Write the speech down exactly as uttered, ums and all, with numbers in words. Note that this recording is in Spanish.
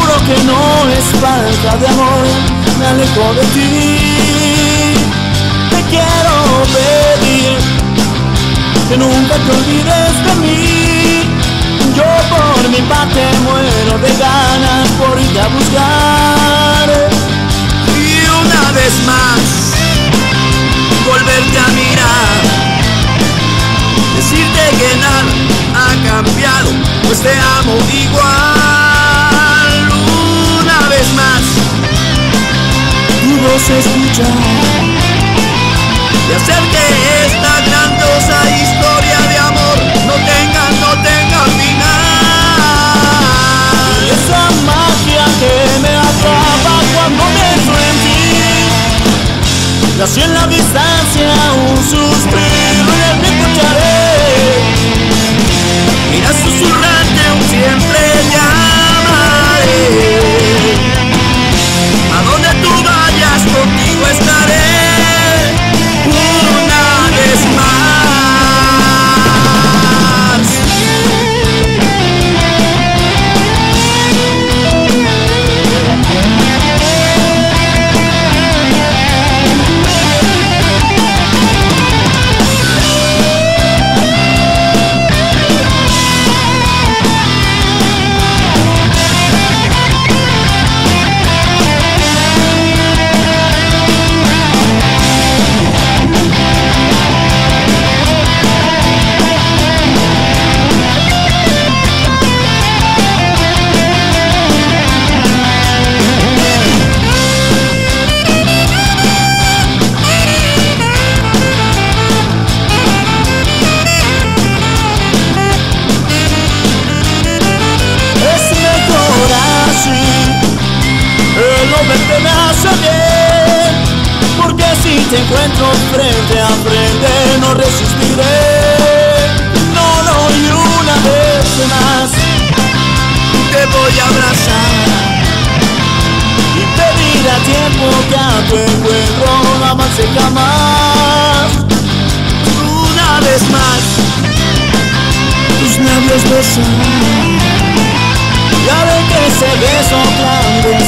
juro que no es falta de amor, me alejo de ti. Te quiero pedir que nunca te olvides de mí. Yo por mi parte muero de ganas por irte a buscar. Y una vez más volverte a mirar, decirte que nada ha cambiado, pues te amo igual. Una vez más tu voz escuchar y hacer que esta grandiosa historia de amor no tenga, no tenga final. Y esa magia que me atrapa cuando pienso en ti, nací en la distancia un suspiro y te escucharé. Mira susurrante un siempre llamaré. A donde tú vayas contigo estaré. Una vez más. Verte me hace bien, porque si te encuentro frente a frente no resistiré. No, no, y una vez más te voy a abrazar y pedir a tiempo que a tu encuentro no avance jamás. Una vez más tus labios besar y haré que ese beso grande